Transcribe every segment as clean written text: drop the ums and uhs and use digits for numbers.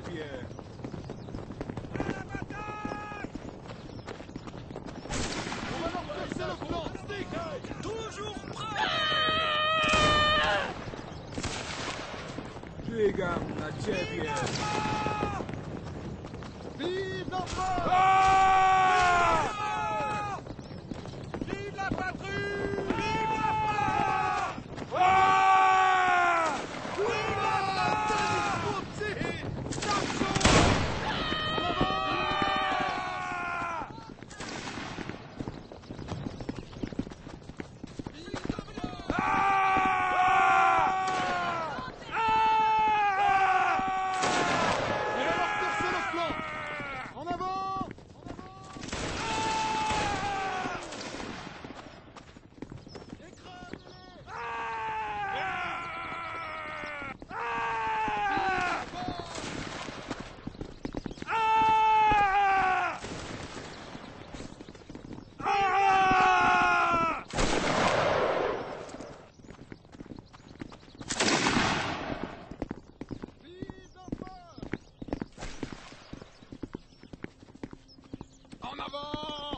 Très bien. À la bataille! On va leur percer le flanc. Toujours prêt! Biegam na ciebie. Vive la France! Vive la patrie! Vive la France! Vive la En avant!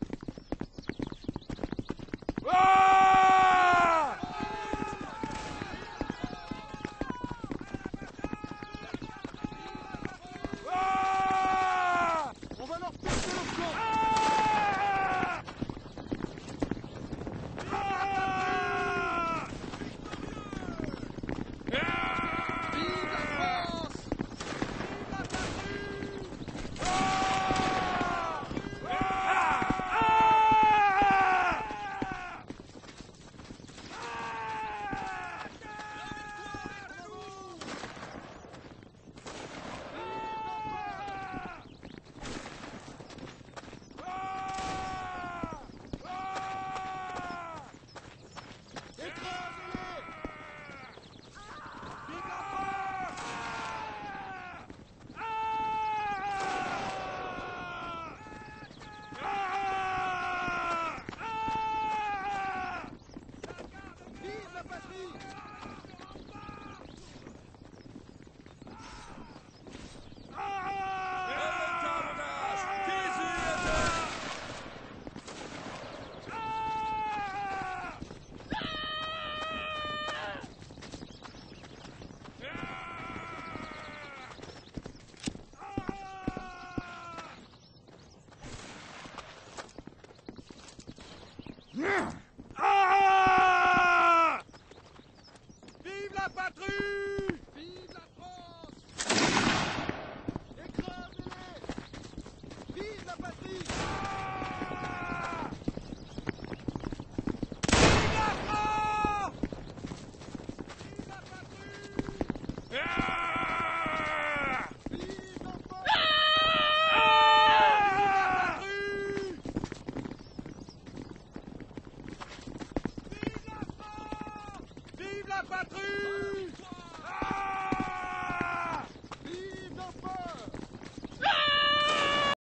On va leur percer le flanc. Vive la France! Vive la patrie! Vive la patrie! Vive la patrie! Vive la France! Écrasez-les! Vive la patrie! Vive la France! Vive la patrie! Vive la France! Vive la patrie! Vive la patrie!